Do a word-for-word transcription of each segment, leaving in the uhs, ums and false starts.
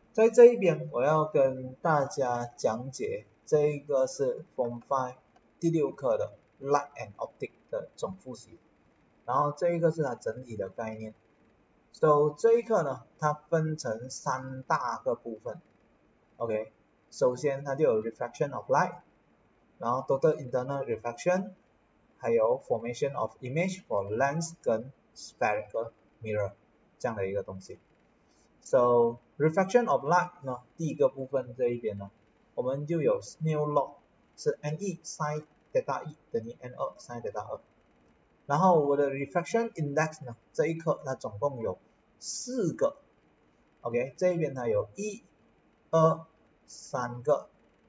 在这一边我要跟大家讲解这一个是 Form 五第六课的 Light and Optic 的总复习，然后这一个是它整体的概念。So 这一课呢，它分成三大个部分。OK， 首先它就有 Reflection of Light， 然后 Total Internal Reflection， 还有 Formation of Image for Lens 跟 Spherical Mirror 这样的一个东西。So reflection of light 呢，第一个部分这一边呢，我们就有 Snell law 是 Ne sin theta E 等于 N 二 sin theta 二。然后我的 reflection index 呢，这一课它总共有四个 ，OK， 这一边它有一、二、三个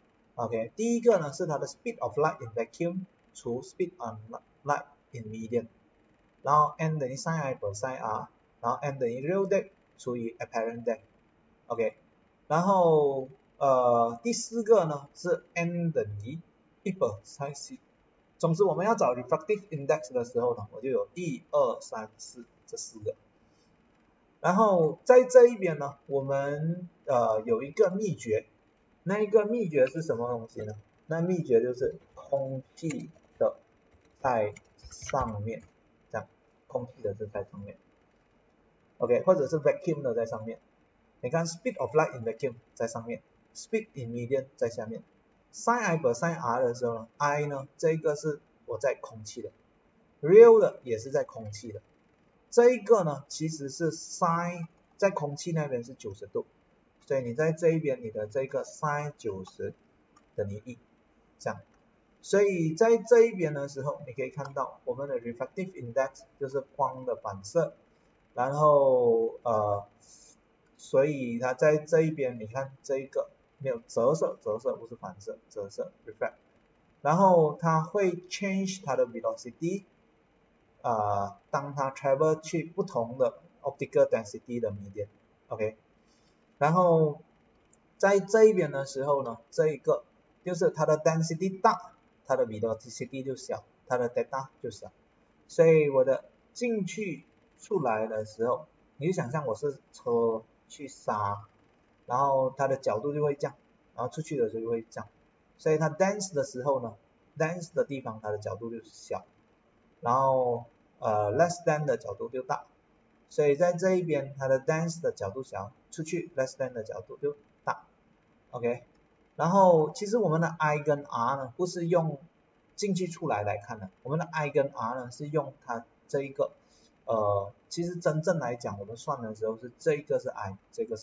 ，OK， 第一个呢是它的 speed of light in vacuum 除 speed of light in medium， 然后 n 等于 sin I per sin R， 然后 n 等于 real depth除以 apparent depth， OK， 然后呃第四个呢是 n 等于一百 sin C， 总之我们要找 refractive index 的时候呢，我就有一二三四这四个。然后在这一边呢，我们呃有一个秘诀，那一个秘诀是什么东西呢？那秘诀就是空气的在上面，这样，空气的是在上面。OK， 或者是 vacuum 的在上面，你看 speed of light in vacuum 在上面 ，speed in medium 在下面。sin I per sin R 的时候呢 ，I 呢这个是我在空气的 ，real 的也是在空气的。这一个呢其实是 sin 在空气那边是九十度，所以你在这一边你的这个 sin 九十等于一，这样。所以在这一边的时候，你可以看到我们的 refractive index 就是光的反射。然后呃，所以它在这一边，你看这一个没有折射，折射不是反射，折射 reflect， 然后它会 change 它的 velocity， 呃，当它 travel 去不同的 optical density 的 medium，OK， 然后在这一边的时候呢，这一个就是它的 density 大，它的 velocity 就小，它的 theta 就小，所以我的进去出来的时候，你就想象我是车去刹，然后它的角度就会降，然后出去的时候就会降，所以它 dense 的时候呢 ，dense 的地方它的角度就小，然后呃 less than 的角度就大，所以在这一边它的 dense 的角度小，出去 less than 的角度就大 ，OK， 然后其实我们的 I 跟 R 呢不是用进去出来来看的，我们的 I 跟 R 呢是用它这一个。呃，其实真正来讲，我们算的时候是这个是 I， 这个是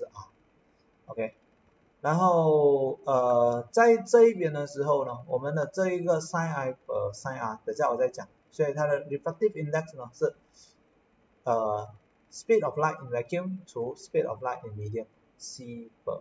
R，OK， 然后呃，在这一边的时候呢，我们的这一个 sin I 和 sin R， 等下我再讲，所以它的 refractive index 呢是呃 speed of light in vacuum 除 speed of light in medium C per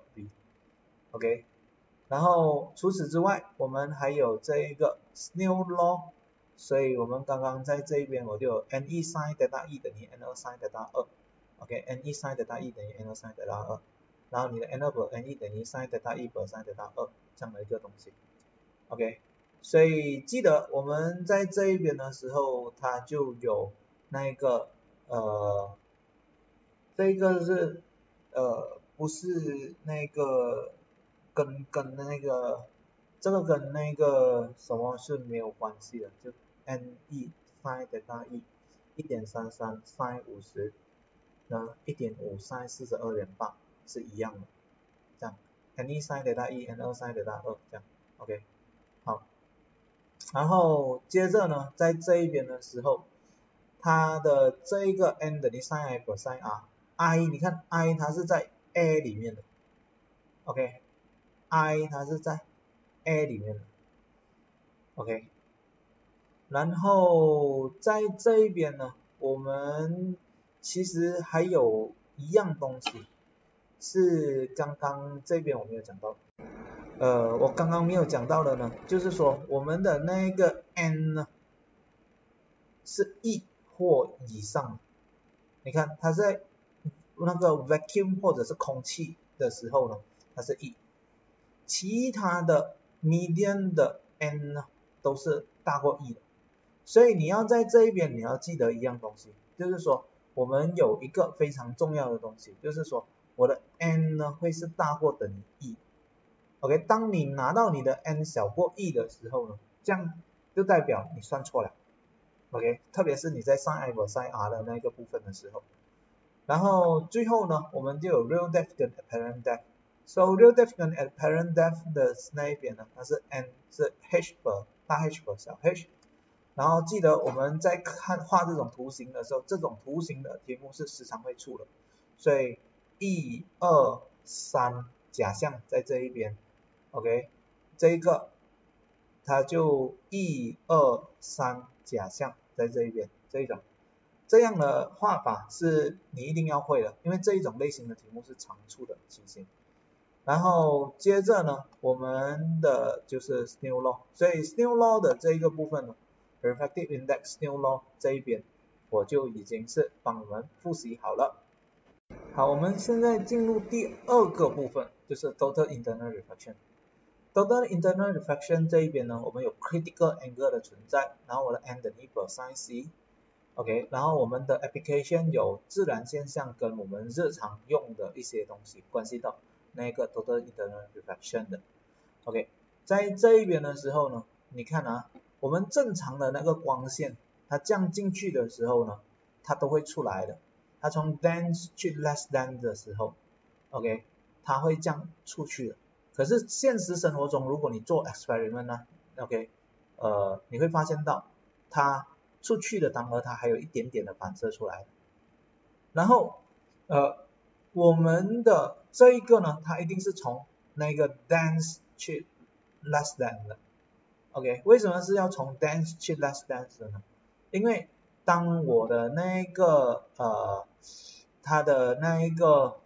V，OK， 然后除此之外，我们还有这一个 Snell law。所以我们刚刚在这一边我就有 Ne sin theta E 等于 N 二 sin theta 二 ，OK，Ne sin theta E 等于 N 二 sin theta 二，然后你的 N 二 per Ne 等于 sin theta E per sin theta 二这样的一个东西 ，OK， 所以记得我们在这一边的时候，它就有那个呃，这个是呃不是那个跟跟那个。这个跟那个什么是没有关系的，就 Ne sin theta E 一点三三 sin 五十呢 一点五 sin 四十二点八是一样的，这样 Ne sin theta E N 二 sin theta 二这样 OK 好，然后接着呢在这一边的时候，它的这一个 n 等于 sin I per sin R， I 你看 I 它是在 A 里面的 OK I 它是在A 里面的 OK， 然后在这一边呢，我们其实还有一样东西是刚刚这边我没有讲到，呃，我刚刚没有讲到的呢，就是说我们的那个 n 呢是 E 或以上，你看它在那个 vacuum 或者是空气的时候呢，它是 E， 其他的 medium 的 n 呢都是大过 E 的，所以你要在这一边你要记得一样东西，就是说我们有一个非常重要的东西，就是说我的 n 呢会是大过等于 e。OK， 当你拿到你的 n 小过 e 的时候呢，这样就代表你算错了。OK， 特别是你在 sin i vers sin r 的那个部分的时候。然后最后呢，我们就有 real depth 跟 apparent depth。So real depth 跟 apparent depth 的那一边呢，它是 n 是 h per 大 h per 小 h。然后记得我们在看画这种图形的时候，这种图形的题目是时常会出的。所以一二三假象在这一边 ，OK， 这一个它就一二三假象在这一边，这一种这样的画法是你一定要会的，因为这一种类型的题目是常出的情形。然后接着呢，我们的就是 Snell law， 所以 Snell law 的这一个部分呢 ，refractive index Snell law 这一边我就已经是帮你们复习好了。好，我们现在进入第二个部分，就是 total internal reflection。total internal reflection 这一边呢，我们有 critical angle 的存在，然后我的 n 等于 per sin c。OK， 然后我们的 application 有自然现象跟我们日常用的一些东西关系到那个 total internal reflection 的。OK， 在这一边的时候呢，你看啊，我们正常的那个光线，它降进去的时候呢，它都会出来的。它从 dense 去 less dense 的时候 ，OK， 它会这样出去的。可是现实生活中，如果你做 experiment 呢 ，OK， 呃，你会发现到它出去的当儿，它还有一点点的反射出来。然后，呃，我们的这一个呢，它一定是从那个 dense 去 less dense 的。OK， 为什么是要从 dense 去 less dense 的呢？因为当我的那个呃，它的那一个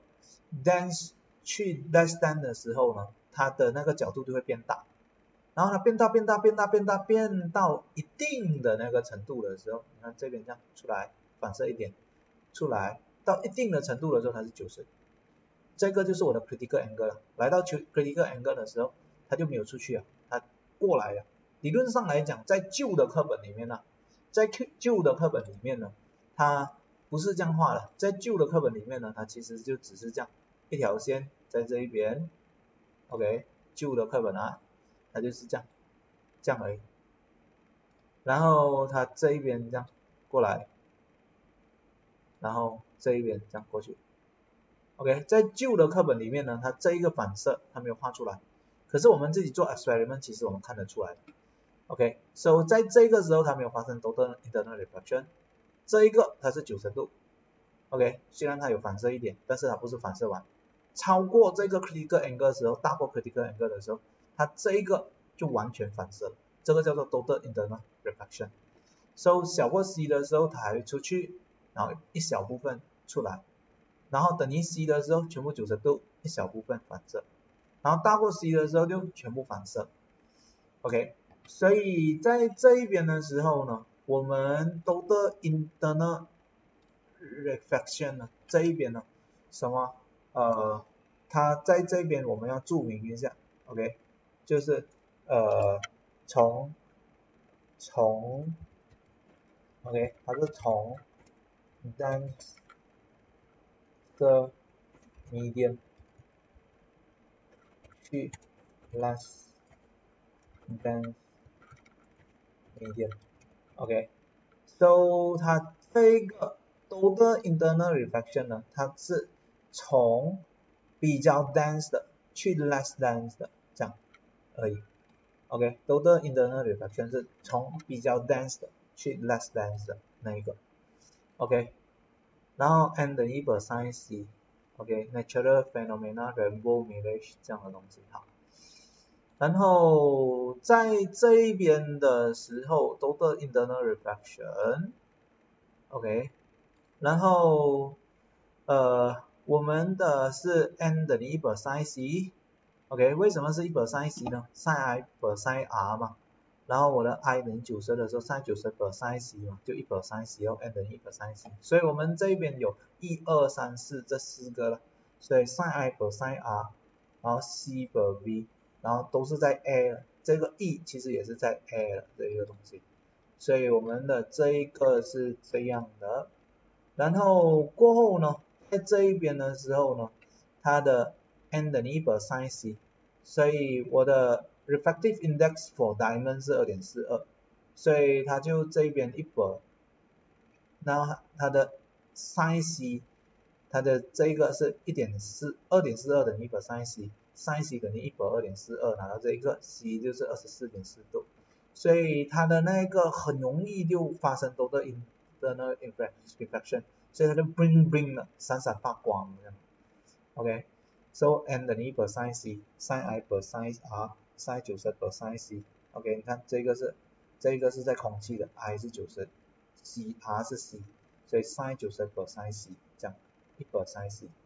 dense 去 less dense 的时候呢，它的那个角度就会变大，然后它变大变大变大变大变到一定的那个程度的时候，你看这边这样出来反射一点出来，到一定的程度的时候它是九十，这个就是我的 critical angle 了。来到 critical angle 的时候，它就没有出去了，它过来了。理论上来讲，在旧的课本里面呢，在旧的课本里面呢，它不是这样画的，在旧的课本里面呢，它其实就只是这样一条线在这一边 ，OK， 旧的课本啊，它就是这样，这样而已。然后它这一边这样过来，然后这一边这样过去。OK， 在旧的课本里面呢，它这一个反射它没有画出来，可是我们自己做 experiment， 其实我们看得出来。OK，so 在这个时候它没有发生 total internal reflection， 这一个它是九十度。OK， 虽然它有反射一点，但是它不是反射完。超过这个 critical angle 的时候，大过 critical angle 的时候，它这一个就完全反射了，这个叫做 total internal reflection。So 小过 c 的时候它还会出去，然后一小部分出来，然后等于 c 的时候全部九十度，一小部分反射，然后大过 c 的时候就全部反射。OK， 所以在这一边的时候呢，我们 total internal reflection 呢，这一边呢，什么？呃，它在这边我们要注明一下 ，OK， 就是呃从从 OK， 它是从 dense 的 medium 去 less dense medium， OK，so 它这个 total internal reflection 呢，它是从比较 dense 的去 less dense 的这样而已。OK，total internal reflection 是从比较 dense 的去 less dense 的那一个。OK， 然后 n 等于 per sin c。OK，natural phenomena rainbow mirage 这样的东西。好，然后在这一边的时候 total internal reflection。OK， 然后呃我们的是 n 等于 per sin c。OK， 为什么是一 per sin c 呢？ sin i per sin r 嘛，然后我的 i 等于九十的时候 sin 九十 per sin c 嘛，就一 per sin c 哦 n 等于一 per sin c， 所以我们这边有一二三四这四个了，所以 sin i per sin r， 然后 c per v， 然后都是在 a 了，这个 e 其实也是在 a 了这一个东西，所以我们的这一个是这样的。然后过后呢，在这一边的时候呢， 它的 n 等于一百 sin c， 所以我的 refractive index for diamond 是 二点四二， 所以它就这边一百，然后它的 sin c， 它的这个是 一点四 二点四二等于一百 sin c， sin c 等于一百二点四二，拿到这一个 c 就是 二十四点四度，所以它的那个很容易就发生多的 internal reflection， 所以它就 bling bling 的闪闪发光这样 ，OK， so n 等于一百 sin c， sin i per sin r， sin 九十 per sin c，OK， 你看这个是这个是在空气的 ，i 是九十 ，c r 是 c， 所以 sin 九十 per sin c 这样一百 sin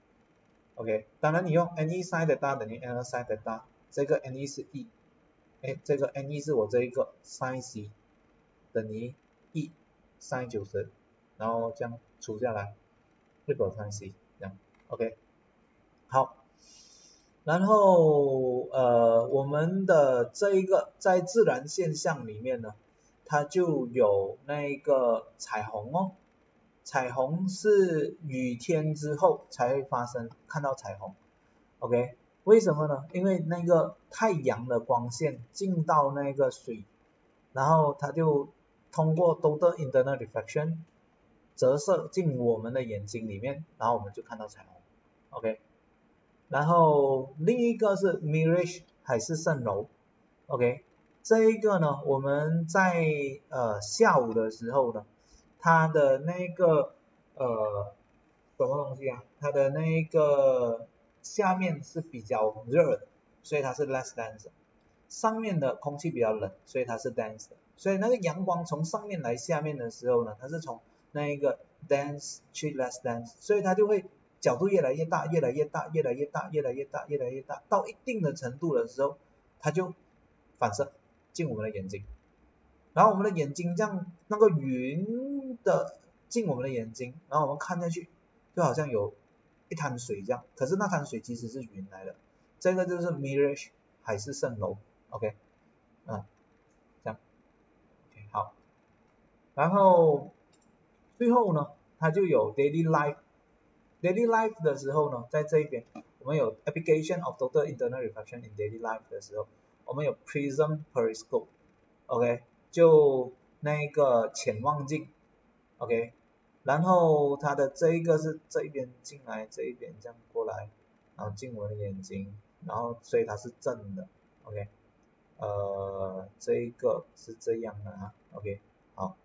c，OK， 当然你用 ne sin theta 等于 n 二 sin theta， 这个 ne 是 e， 哎，这个 ne 是我这一个 sin c 等于 e sin 九十，然后这样除下来一百 sin c 这样 ，OK， 好，然后呃我们的这一个在自然现象里面呢，它就有那个彩虹哦，彩虹是雨天之后才会发生看到彩虹 ，OK， 为什么呢？因为那个太阳的光线进到那个水，然后它就通过 total internal reflection 折射进我们的眼睛里面，然后我们就看到彩虹 ，OK。然后另一个是 mirage 海市蜃楼 ，OK， 这一个呢，我们在呃下午的时候呢，它的那个呃什么东西啊，它的那个下面是比较热的，所以它是 less dense， 上面的空气比较冷，所以它是 dense 的，所以那个阳光从上面来下面的时候呢，它是从那一个 dense 去 less dense， 所以它就会角度越来越大，越来越大，越来越大，越来越大，越来越大，到一定的程度的时候，它就反射进我们的眼睛，然后我们的眼睛这样那个匀的进我们的眼睛，然后我们看下去，就好像有一滩水这样，可是那滩水其实是云来的，这个就是 mirage 海市蜃楼 ，OK， 嗯，这样 ，OK 好，然后最后呢，它就有 daily life。daily life 的时候呢，在这一边我们有 application of total internal reflection in daily life 的时候，我们有 prism periscope，OK， 就那个潜望镜 ，OK， 然后它的这一个是这一边进来，这一边这样过来，然后进我的眼睛，然后所以它是正的 ，OK， 呃，这一个是这样的啊 ，OK， 好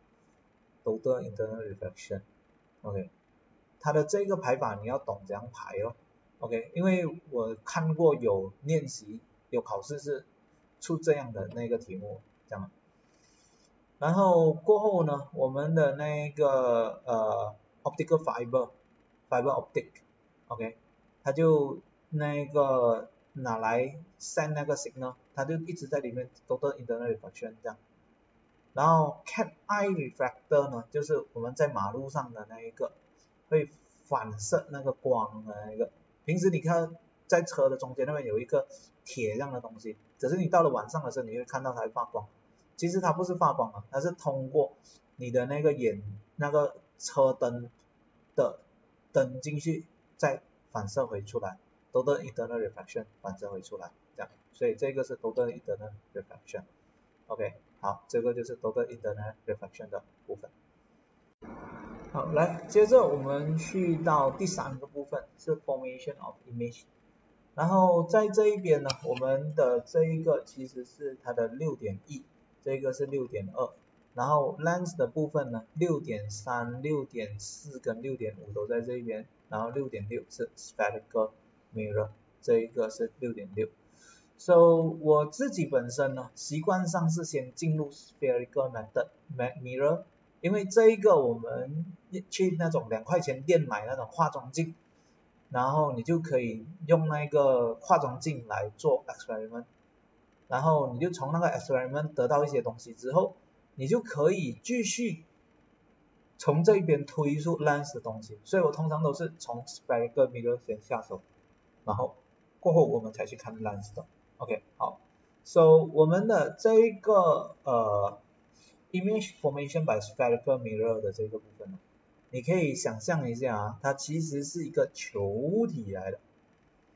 ，total internal reflection，OK。它的这个排法你要懂怎样排哦 ，OK， 因为我看过有练习有考试是出这样的那个题目，这样。然后过后呢，我们的那个呃 optical fiber fiber optic，OK， 它就那个拿来 send 那个 signal， 它就一直在里面 total internal reflection 这样。然后 cat eye refractor 呢，就是我们在马路上的那一个。会反射那个光的那个，平时你看在车的中间那边有一个铁这样的东西，只是你到了晚上的时候你会看到它会发光，其实它不是发光啊，它是通过你的那个眼那个车灯的灯进去再反射回出来 ，total internal reflection 反射回出来这样，所以这个是 total internal reflection，OK， 好，这个就是 total internal reflection 的部分。好，来，接着我们去到第三个部分是 formation of image。然后在这一边呢，我们的这一个其实是它的 六点一， 这个是 六点二， 然后 lens 的部分呢 六点三、六点四 跟 六点五 都在这边，然后 六点六 是 spherical mirror， 这一个是 六点六。So 我自己本身呢，习惯上是先进入 spherical method mirror。因为这一个我们去那种两块钱店买那种化妆镜，然后你就可以用那个化妆镜来做 experiment， 然后你就从那个 experiment 得到一些东西之后，你就可以继续从这边推出 lens 的东西，所以我通常都是从 spherical mirror 先下手，然后过后我们才去看 lens 的 ，OK， 好 ，so 我们的这一个呃image formation by spherical mirror 的这个部分，你可以想象一下啊，它其实是一个球体来的，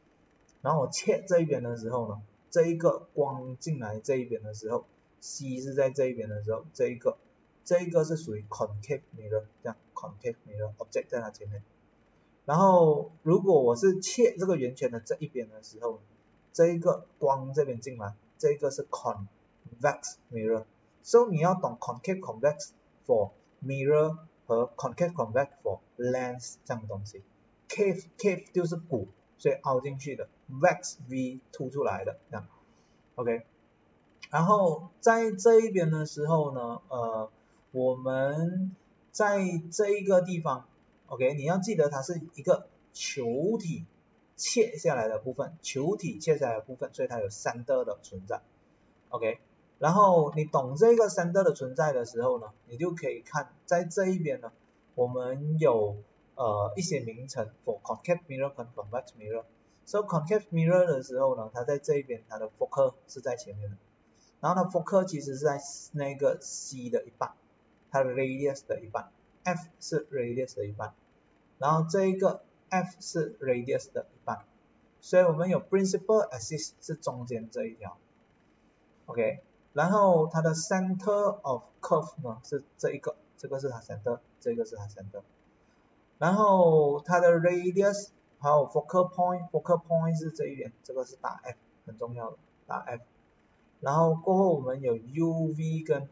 然后我切这一边的时候呢，这一个光进来这一边的时候 ，C 是在这一边的时候，这一个这一个是属于 concave mirror， 这样 concave mirror object 在它前面。然后如果我是切这个圆圈的这一边的时候，这一个光这边进来，这一个是 convex mirror。So 你要懂 concave convex for mirror 和 concave convex for lens 这样的东西。cave cave 就是鼓，所以凹进去的 ，vex v 凸出来的这样 ，OK。然后在这一边的时候呢，呃，我们在这一个地方 ，OK， 你要记得它是一个球体切下来的部分，球体切下来的部分，所以它有 center 的存在 ，OK。然后你懂这个 center 的存在的时候呢，你就可以看在这一边呢，我们有呃一些名称 for concave mirror 和 convex mirror。So concave mirror 的时候呢，它在这一边，它的 focal 是在前面的。然后它 focal 其实是在那个 C 的一半，它的 radius 的一半 ，F 是 radius 的一半，然后这一个 F 是 radius 的一半，所以我们有 principal axis 是中间这一条 ，OK， 然后它的 center of curve 呢是这一个，这个是它 center， 这个是它 center， 然后它的 radius 还有 focal point，focal point 是这一边，这个是打 F， 很重要的，打 F。然后过后我们有 U V 跟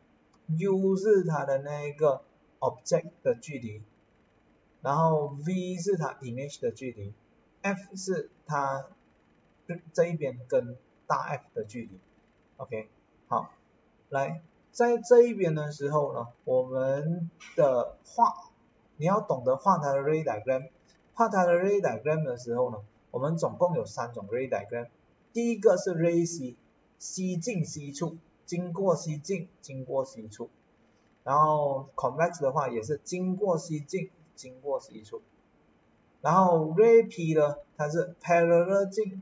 F，U 是它的那个 object 的距离，然后 V 是它 image 的距离 ，F 是它这一边跟大 F 的距离 ，OK， 好，来，在这一边的时候呢，我们的画，你要懂得画它的 ray diagram， 画它的 ray diagram 的时候呢，我们总共有三种 ray diagram， 第一个是 ray C。C 进 C 出，经过 C 进，经过 C 出，然后 convex 的话也是经过 C 进，经过 C 出，然后 ray P 呢，它是 parallel 进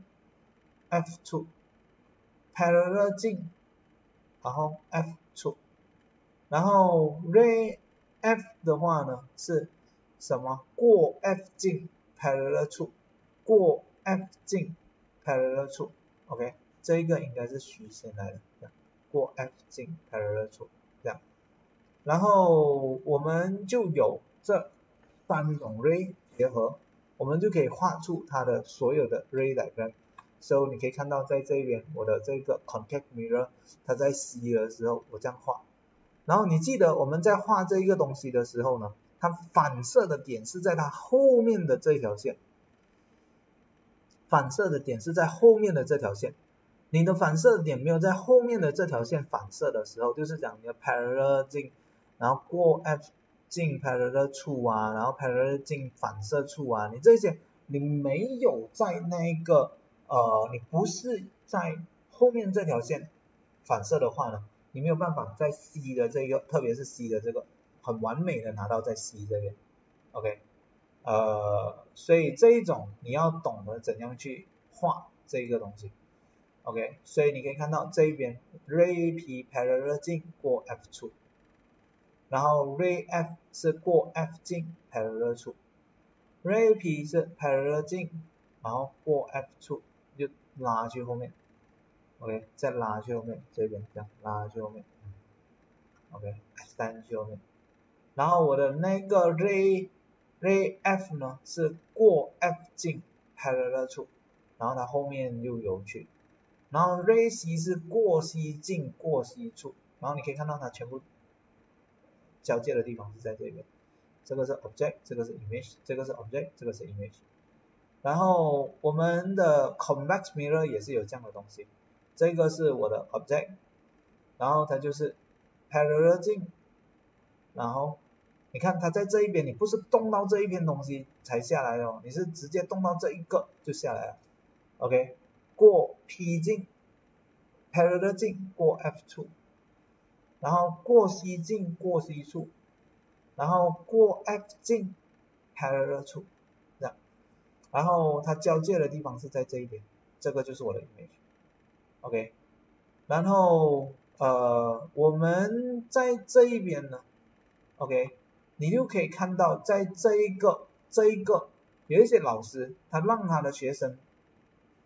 F 出 ，parallel 进，然后 F 出，然后 ray F 的话呢是什么？过 F 进 parallel 出，过 F 进 parallel 出 ，OK。这一个应该是虚线来的，过 F 进 parallel 出这样，然后我们就有这三种 ray 结合，我们就可以画出它的所有的 ray diagram。So 你可以看到在这边我的这个 concave mirror 它在 C 的时候我这样画，然后你记得我们在画这一个东西的时候呢，它反射的点是在它后面的这条线，反射的点是在后面的这条线。你的反射点没有在后面的这条线反射的时候，就是讲你的 parallel 进，然后过 F 进 parallel 出啊，然后 parallel 进反射出啊，你这些你没有在那个呃，你不是在后面这条线反射的话呢，你没有办法在 C 的这个，特别是 C 的这个很完美的拿到在 C 这边 ，OK， 呃，所以这一种你要懂得怎样去画这个东西。OK， 所以你可以看到这一边 ray P parallel 进过 F 出，然后 ray F 是过 F 进 parallel 出， ray P 是 parallel 进，然后过 F 出，就拉去后面 ，OK， 再拉去后面，这边这样拉去后面 ，OK， extend 去后面，然后我的那个 ray ray F 呢是过 F 进 parallel 出，然后它后面又有去。然后 ray C 是过 C 进过 C 出，然后你可以看到它全部交界的地方是在这边，这个是 object， 这个是 image， 这个是 object， 这个是 image。然后我们的 convex mirror 也是有这样的东西，这个是我的 object， 然后它就是 parallel 进，然后你看它在这一边，你不是动到这一边东西才下来哦，你是直接动到这一个就下来了 ，OK。过 P 进 parallel 进过 F 出，然后过 C 进过 C 出，然后过 F 进 parallel 出，这样，然后它交界的地方是在这一边，这个就是我的 image，OK， 然后呃我们在这一边呢 ，OK， 你就可以看到在这一个这一个有一些老师他让他的学生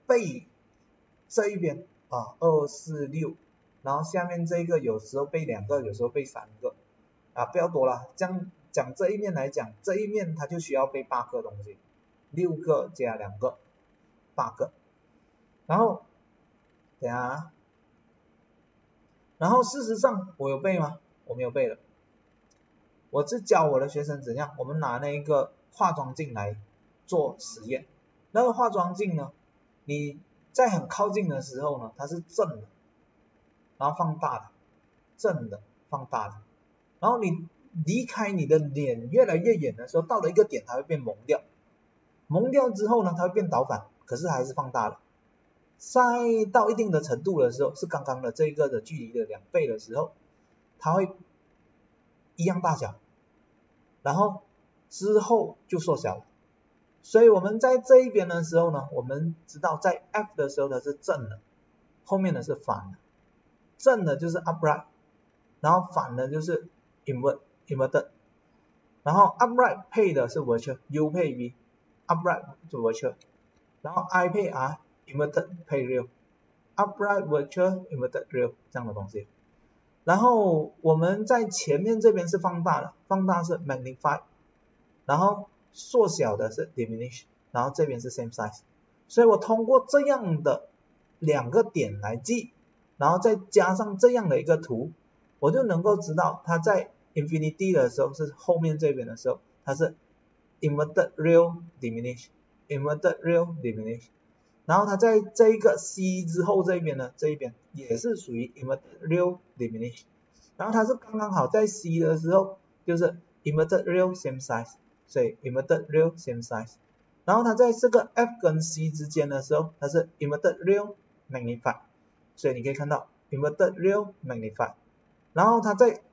被这一边啊二四六，然后下面这个有时候被两个，有时候被三个啊，不要多了，这样讲这一面来讲，这一面它就需要被八个东西，六个加两个，八个，然后等下啊，然后事实上我有背吗？我没有背了，我是教我的学生怎样，我们拿那个化妆镜来做实验，那个化妆镜呢，你在很靠近的时候呢，它是正的，然后放大的，正的放大的，然后你离开你的脸越来越远的时候，到了一个点它会变蒙掉，蒙掉之后呢，它会变倒反，可是还是放大了。再到一定的程度的时候，是刚刚的这个的距离的两倍的时候，它会一样大小，然后之后就缩小了。所以我们在这一边的时候呢，我们知道在 F 的时候它是正的，后面的是反的，正的就是 upright， 然后反的就是 invert inverted， 然后 upright 配的是 virtual， U 配 V， upright 就 virtual， 然后 I 配 R inverted 配 real， upright virtual inverted real 这样的东西。然后我们在前面这边是放大的，放大是 magnify， 然后缩小的是 diminish， 然后这边是 same size。所以我通过这样的两个点来记，然后再加上这样的一个图，我就能够知道它在 infinity 的时候是后面这边的时候，它是 inverted real diminish inverted real diminish， 然后它在这一个 C 之后这一边呢，这一边也是属于 inverted real diminish， 然后它是刚刚好在 C 的时候就是 inverted real same size， 所以 inverted real same size， 然后它在这个 F 跟 C 之间的时候，它是 inverted real magnify， 所以你可以看到 inverted real magnify， 然后它在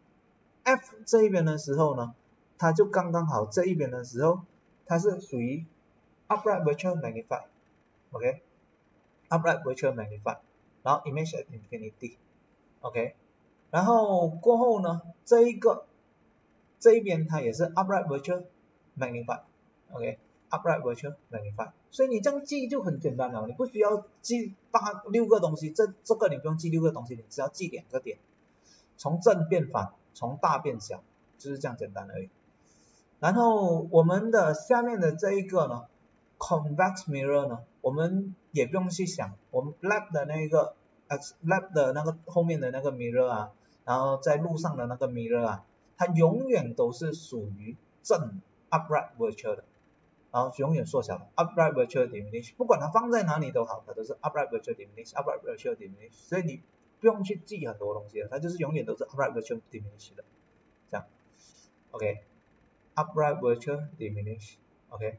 F 这一边的时候呢，它就刚刚好这一边的时候，它是属于 upright virtual magnify， OK， upright virtual magnify， 然后 image at infinity， OK， 然后过后呢，这一个这一边它也是 upright virtual magnify， OK， upright virtual magnify， 所以你这样记就很简单了，你不需要记八六个东西，这这个你不用记六个东西，你只要记两个点，从正变反，从大变小，就是这样简单而已。然后我们的下面的这一个呢 convex mirror 呢，我们也不用去想，我们 lab 的那个 lab 的那个后面的那个 mirror 啊，然后在路上的那个 mirror 啊，它永远都是属于正 upright virtual 的，然后永远缩小的 upright virtual diminish， 不管它放在哪里都好，它都是 upright virtual diminish upright virtual diminish， 所以你不用去记很多东西了，它就是永远都是 upright virtual diminish 的，这样 OK， upright virtual diminish OK，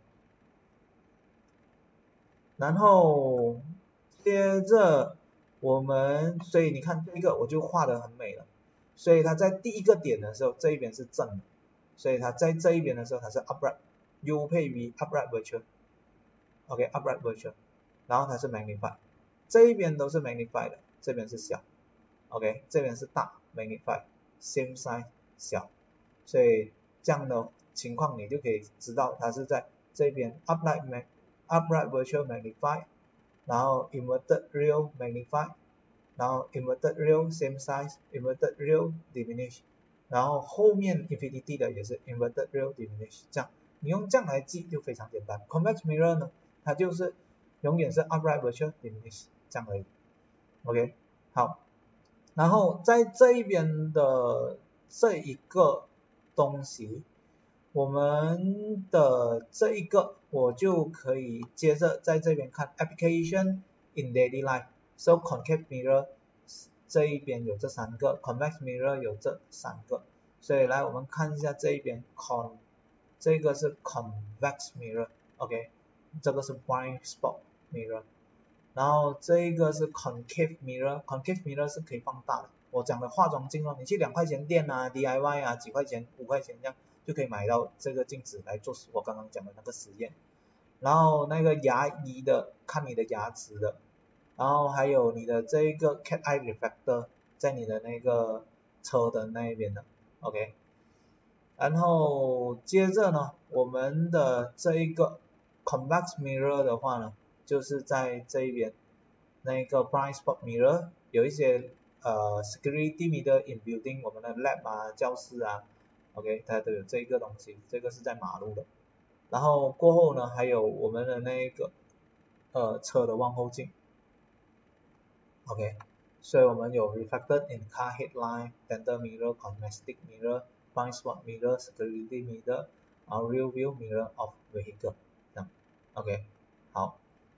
然后接着我们，所以你看这个我就画得很美了，所以它在第一个点的时候这一边是正的，所以它在这一边的时候它是 upright U 配 V upright virtual OK upright virtual， 然后它是 magnify， 这一边都是 magnify 的，这边是小 OK， 这边是大 magnify same size 小，所以这样的情况你就可以知道它是在这边 upright mag upright virtual magnify， 然后 inverted real magnify， 然后 inverted real same size inverted real diminish， 然后后面 infinity 的也是 inverted real diminish， 这样你用这样来记就非常简单。convex mirror 呢，它就是永远是 upright virtual diminish 这样而已 OK， 好，然后在这一边的这一个东西，我们的这一个我就可以接着在这边看 application in daily life， so concave mirror 这一边有这三个 convex mirror 有这三个，所以来我们看一下这一边 con 这个是 convex mirror OK， 这个是 blind spot mirror， 然后这一个是 concave mirror， concave mirror 是可以放大的，我讲的化妆镜哦，你去两块钱店啊 D I Y 啊几块钱五块钱这样就可以买到这个镜子来做我刚刚讲的那个实验。然后那个牙医的看你的牙齿的，然后还有你的这一个 cat eye reflector 在你的那个车的那一边的 OK， 然后接着呢我们的这一个 convex mirror 的话呢， 就是在这一边那个 blind spot mirror 有一些呃 security mirror in building 我们的 lab 啊教室啊 OK 它都有这个东西，这个是在马路的。然后过后呢还有我们的那个呃车的望后镜 OK， 所以我们有 reflected in car headline, center mirror, cosmetic mirror, blind spot mirror, security mirror, 然后 rear view mirror of vehicle 这样 OK 好。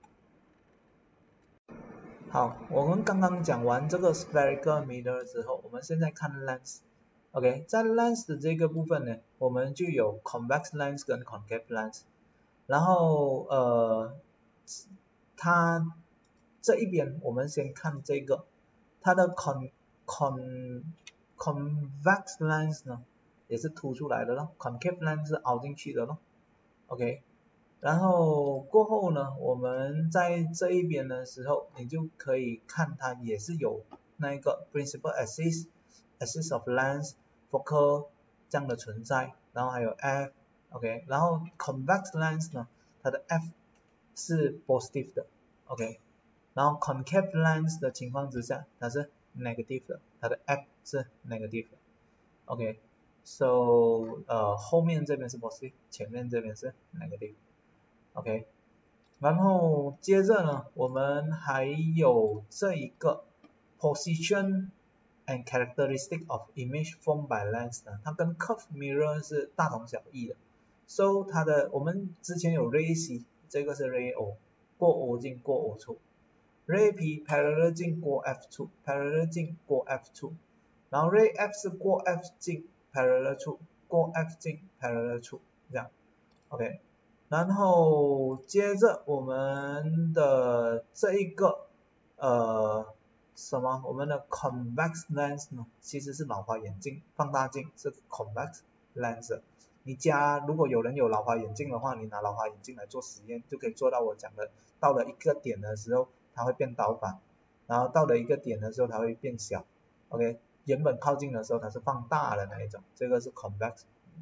好，我们刚刚讲完这个 spherical mirror 之后，我们现在看 lens。OK， 在 lens 的这个部分呢，我们就有 convex lens 跟 concave lens。然后呃，它这一边我们先看这个，它的 con con convex lens 呢也是凸出来的咯 ，concave lens 是凹进去的咯。OK。然后过后呢，我们在这一边的时候，你就可以看它也是有那个 principal axis、axis of lens、focal 这样的存在，然后还有 f，OK， 然后 convex lens 呢，它的 f 是 positive 的 ，OK， 然后 concave lens 的情况之下，它是 negative 的，它的 f 是 negative 的 ，OK，so 呃后面这边是 positive， 前面这边是 negative。OK， 然后接着呢，我们还有这一个 position and characteristic of image formed by lens 呢，它跟 curved mirror 是大同小异的。So 它的我们之前有 ray C， 这个是 ray O， 过 O 镜过 O 处 ，ray P parallel 镜过 F 处 ，parallel 镜过 F 处，然后 ray F 是过 F 镜 parallel 处，过 F 镜 parallel 处，这样 ，OK。然后接着我们的这一个呃什么，我们的 convex lens 呢，其实是老花眼镜放大镜是 convex lens。你家如果有人有老花眼镜的话，你拿老花眼镜来做实验，就可以做到我讲的，到了一个点的时候它会变倒反，然后到了一个点的时候它会变小 ，OK， 原本靠近的时候它是放大的那一种，这个是 convex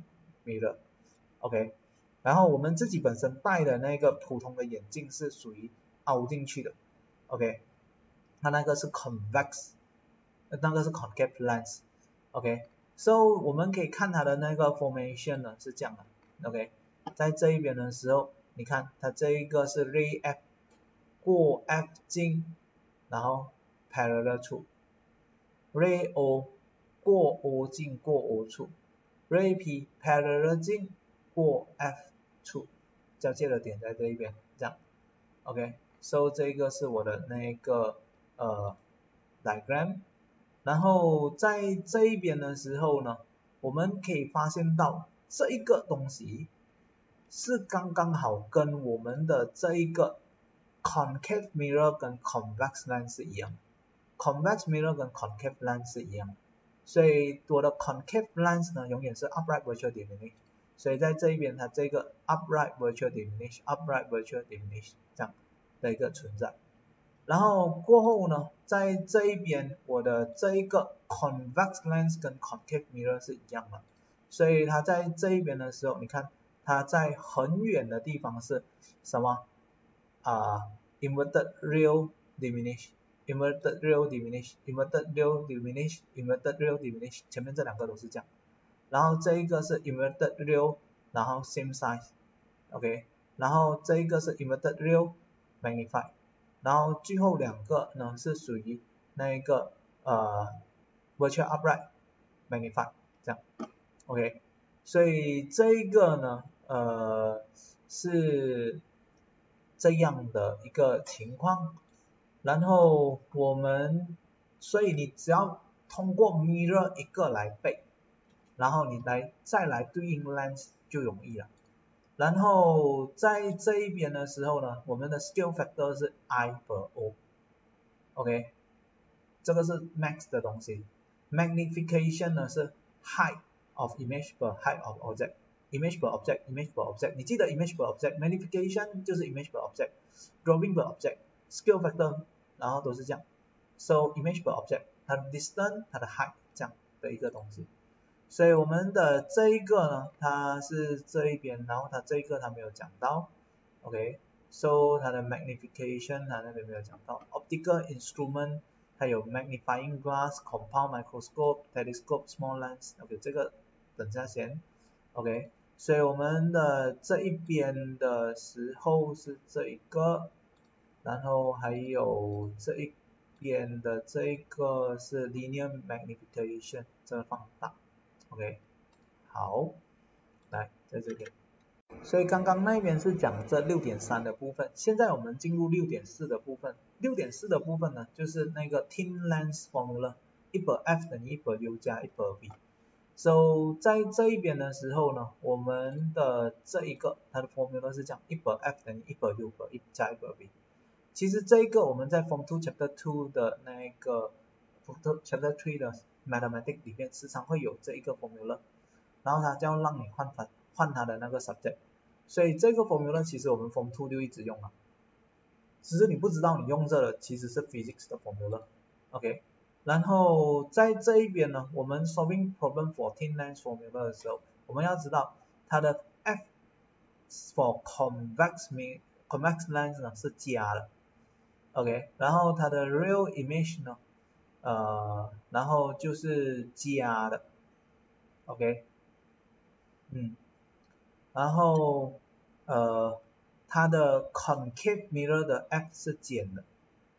mirror，OK。然后我们自己本身戴的那个普通的眼镜是属于凹进去的 ，OK， 它那个是 convex， 那个是 concave lens，OK，so 我们可以看它的那个 formation 呢是这样的 ，OK， 在这一边的时候，你看它这一个是 ray F 过 F 镜，然后 parallel 处 ，ray O 过 O 镜过 O 处 ，ray P parallel 镜过 F处，交界的点在这一边，这样 ，OK，so 这个是我的那个呃 diagram， 然后在这一边的时候呢，我们可以发现到这一个东西是刚刚好跟我们的这一个 concave mirror 跟 convex lens 是一样的 ，convex mirror 跟 concave lens 是一样的，所以我的 concave lens 呢永远是 upright virtual diminish。所以在这一边它这个 upright virtual diminish upright virtual diminish 这样的一个存在。然后过后呢，在这一边我的这一个 convex lens 跟 concave mirror 是一样的，所以它在这一边的时候，你看它在很远的地方是什么啊、呃、inverted real diminish inverted real diminish inverted real diminish inverted real diminish 前面这两个都是这样。然后这一个是 inverted real， 然后 same size，OK， 然后这一个是 inverted real magnify， 然后最后两个呢是属于那一个呃 virtual upright magnify 这样 ，OK， 所以这一个呢呃是这样的一个情况，然后我们所以你只要通过 mirror 一个来背。然后你来再来对应 lens 就容易了。然后在这一边的时候呢，我们的 scale factor 是 I per O，OK， 这个是 max 的东西。magnification 呢是 height of image per height of object，image per object，image per object， 你记得 image per object，magnification 就是 image per object，drawing per object，scale factor， 然后都是这样。So image per object， 它的 distance， 它的 height 这样的一个东西。所以我们的这一个呢，它是这一边，然后它这一个它没有讲到 ，OK， ，so 它的 magnification 它那边没有讲到 ，optical instrument 它有 magnifying glass、compound microscope、telescope、small lens，OK 这个等下先 ，OK， 所以我们的这一边的时候是这一个，然后还有这一边的这一个是 linear magnification， 这个放大 ，OK， 好，来在这边。所以刚刚那边是讲这 六点三 的部分，现在我们进入 六点四 的部分。六点四 的部分呢，就是那个 thin lens formula， 一百 F 等于一百 U 加一百 V。So 在这一边的时候呢，我们的这一个它的 formula 是讲一百 F 等于一百 U 加一百 V。其实这一个我们在 Form two Chapter two 的那个 Form Chapter three 的 Mathematics 里面时常会有这一个 formula， 然后它就要让你换它换它的那个 subject。所以这个 formula 其实我们 Form two 就一直用了，只是你不知道你用这的其实是 physics 的 formula，OK。然后在这一边呢，我们 solving problem for thin lens formula 的时候，我们要知道它的 F for convex convex lens 呢是加的 ，OK。然后它的 real image 呢，呃，然后就是加的 ，OK， 嗯。然后呃它的 concave mirror 的 F 是减的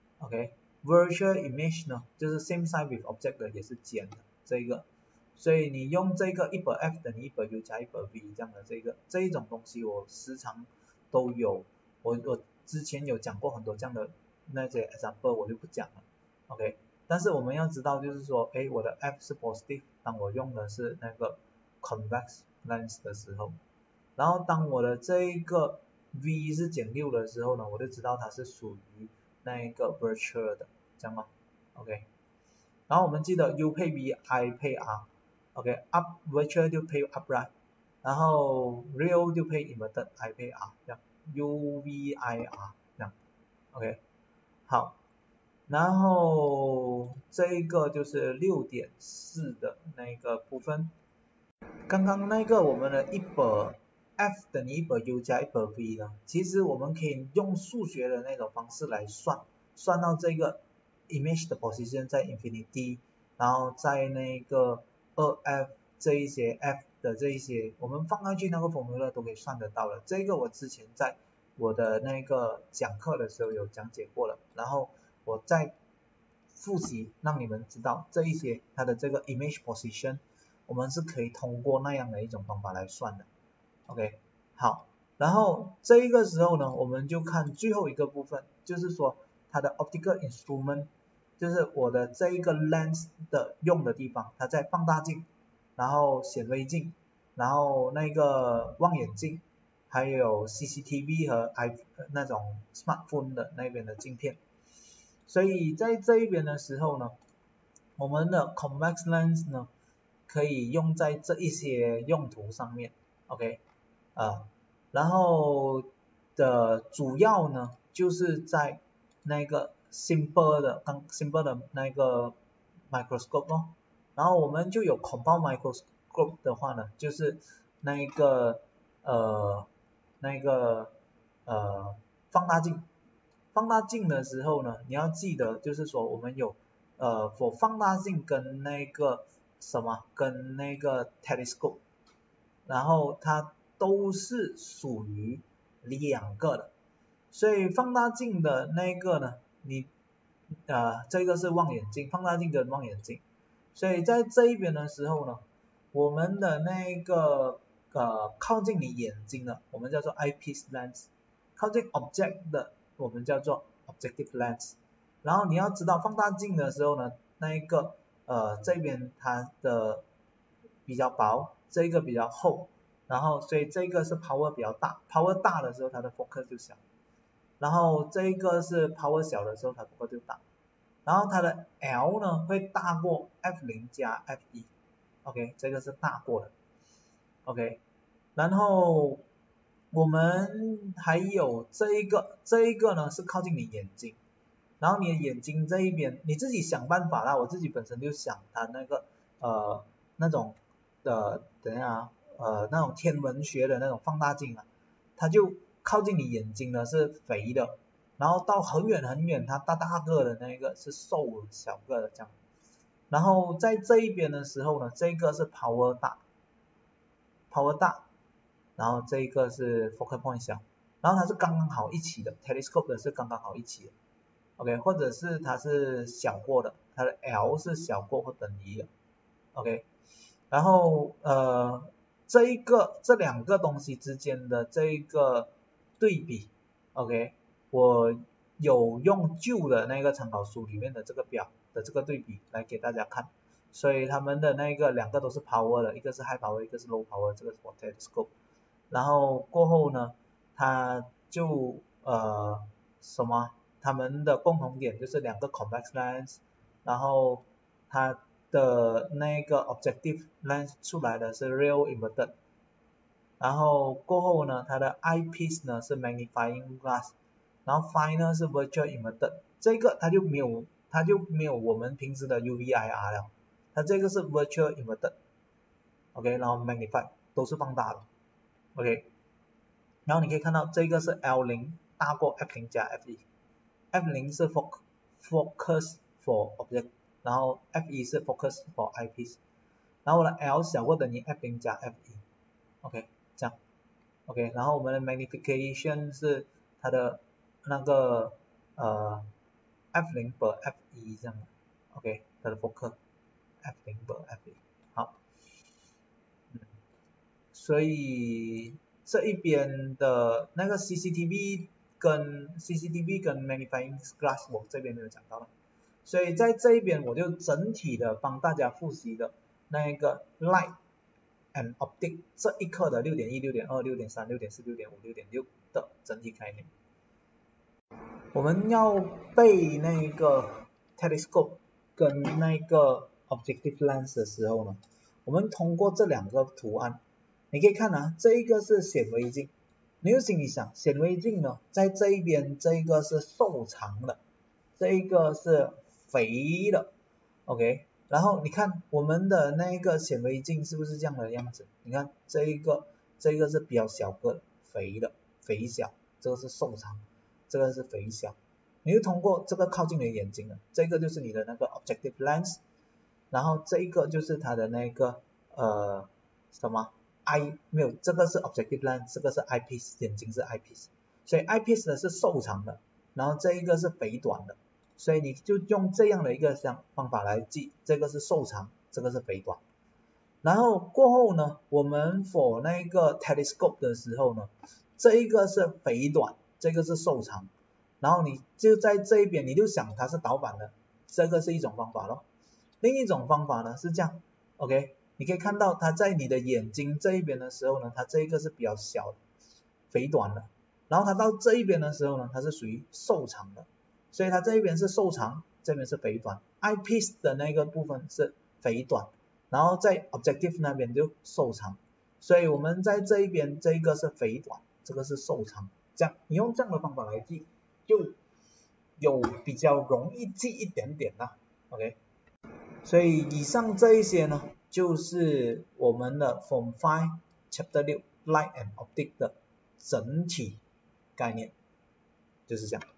，OK，virtual image 呢就是 same size with object 的也是减的这一个，所以你用这个一百 F 等于一百 U 加一百 V 这样的这个这一种东西我时常都有，我我之前有讲过很多这样的那些 example 我就不讲了 ，OK。但是我们要知道就是说，哎我的 F 是 positive， 当我用的是那个 convex lens 的时候。然后当我的这一个 V 是减六的时候呢，我就知道它是属于那一个 virtual 的，这样吗 ？OK。然后我们记得 U 配 V，I 配 R，OK，up virtual 就配 upright， 然后 real 就配 inverted，I 配 R， 这样 U V I R 这样 ，OK。好，然后这一个就是六点四的那个部分，刚刚那个我们的一百F 等于一百 U 加一百 V 呢，其实我们可以用数学的那种方式来算，算到这个 image 的 position 在 infinity， 然后在那个 二 F 这一些 F 的这一些，我们放上去那个 formula 都可以算得到的。这个我之前在我的那个讲课的时候有讲解过了，然后我再复习让你们知道这一些它的这个 image position， 我们是可以通过那样的一种方法来算的。OK， 好，然后这一个时候呢，我们就看最后一个部分，就是说它的 optical instrument， 就是我的这一个 lens 的用的地方，它在放大镜，然后显微镜，然后那个望远镜，还有 C C T V 和 i 那种 smartphone 的那边的镜片。所以在这一边的时候呢，我们的 convex lens 呢，可以用在这一些用途上面 ，OK。啊，然后的主要呢就是在那个 simple 的刚 simple 的那个 microscope 咯，然后我们就有 compound microscope 的话呢，就是那个呃那个呃放大镜，放大镜的时候呢，你要记得就是说我们有呃 for 放大镜跟那个什么跟那个 telescope， 然后它都是属于两个的，所以放大镜的那个呢，你呃这个是望远镜，放大镜跟望远镜，所以在这一边的时候呢，我们的那个呃靠近你眼睛的，我们叫做 eyepiece lens， 靠近 object 的我们叫做 objective lens。然后你要知道放大镜的时候呢，那一个呃这边它的比较薄，这个比较厚。然后所以这个是 power 比较大 ，power 大的时候它的 focus 就小，然后这个是 power 小的时候它 focus 就大，然后它的 L 呢会大过 F 零 加 F 一 ，OK， 这个是大过的 ，OK， 然后我们还有这一个，这一个呢是靠近你眼睛，然后你的眼睛这一边你自己想办法啦，我自己本身就想它那个呃那种的等一下啊。呃那种天文学的那种放大镜啊，它就靠近你眼睛的是肥的，然后到很远很远它大大个的那个是瘦小个的这样。然后在这一边的时候呢，这个是 power 大 ，power 大，然后这个是 focal point 小，然后它是刚刚好一起的 ，telescope 的是刚刚好一起的 ，OK， 或者是它是小过的，它的 L 是小过或等于的 ，OK， 然后呃这一个这两个东西之间的这一个对比 ，OK， 我有用旧的那个参考书里面的这个表的这个对比来给大家看，所以他们的那个两个都是 power 的，一个是 high power， 一个是 low power， 这个是 for telescope。然后过后呢，它就呃什么，他们的共同点就是两个 convex lens， 然后它的那个 objective lens 出来的是 real inverted， 然后过后呢，它的 eyepiece 呢是 magnifying glass， 然后 phi 呢是 virtual inverted， 这个它就没有它就没有我们平时的 U V I R 了，它这个是 virtual inverted， OK， 然后 magnify 都是放大的 ，OK， 然后你可以看到这个是 L 零 大过 F 零 加 F 一， F 零 是 focus focus for object， 然后 F 一 是 focus for eyepiece， 然后我的 L 小过等于 F 零 加 F 一， OK， 这样 OK， 然后我们的 magnification 是它的那个呃 F 零 per F 一 这样的 OK， 它的 focus F 零 per F 一， 好，嗯，所以这一边的那个 C C T V 跟 C C T V 跟 magnifying glass 我这边没有讲到了，所以在这一边我就整体的帮大家复习的那一个 light and optic 这一课的 六点一、六点二、六点三、六点四、六点五、六点六 的整体概念。我们要背那个 telescope 跟那个 objective lens 的时候呢，我们通过这两个图案，你可以看啊，这一个是显微镜，你就心里想，显微镜呢，在这一边这一个是瘦长的，这一个是肥的 ，OK， 然后你看我们的那个显微镜是不是这样的样子？你看这一个这一个是比较小个的，肥的，肥小，这个是瘦长，这个是肥小，你就通过这个靠近你的眼睛了，这个就是你的那个 objective lens， 然后这一个就是它的那个呃什么 eye 没有，这个是 objective lens， 这个是 eyepiece， 眼睛是 eyepiece， 所以 eyepiece 呢是瘦长的，然后这一个是肥短的，所以你就用这样的一个方方法来记，这个是瘦长，这个是肥短。然后过后呢，我们 for 那个 telescope 的时候呢，这一个是肥短，这个是瘦长，然后你就在这一边，你就想它是倒反的，这个是一种方法咯。另一种方法呢是这样 ，OK， 你可以看到它在你的眼睛这一边的时候呢，它这一个是比较小的，肥短的，然后它到这一边的时候呢，它是属于瘦长的，所以它这一边是瘦长，这边是肥短 ，eyepiece 的那个部分是肥短，然后在 objective 那边就瘦长，所以我们在这一边这一个是肥短，这个是瘦长，这样你用这样的方法来记，就有比较容易记一点点啦 ，OK。所以以上这一些呢，就是我们的 Form five Chapter 六 Light and Optic 的整体概念，就是这样。